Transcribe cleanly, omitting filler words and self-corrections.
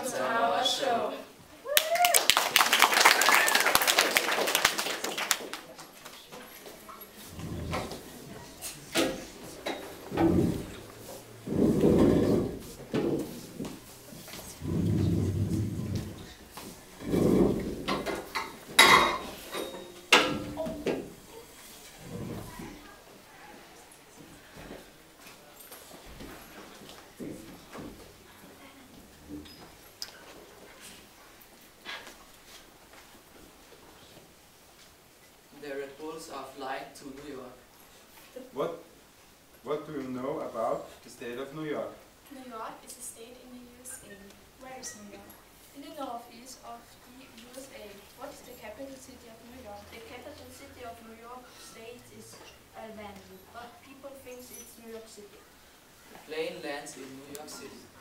to our show. The repulse of light to New York. What do you know about the state of New York? New York is a state in the USA. Where is New York? In the northeast of the USA. What is the capital city of New York? The capital city of New York State is Albany, but people think it's New York City. The plane lands in New York City.